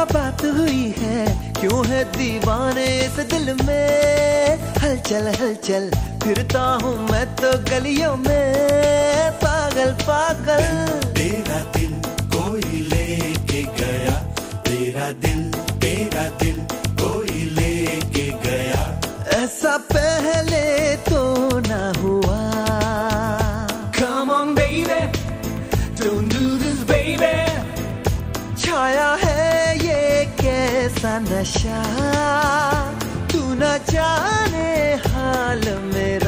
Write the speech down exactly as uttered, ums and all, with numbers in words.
क्या बात हुई है, क्यों है दीवाने इस दिल में। हलचल हलचल फिरता हूँ मैं तो गलियों में, पागल पागल। तेरा दिल कोई लेके गया, तेरा दिल तेरा दिल कोई लेके गया। ऐसा पहले तो ना हुआ। Come on baby, don't do this baby। छाया है ये कैसा नशा, तू न जाने हाल मेरा।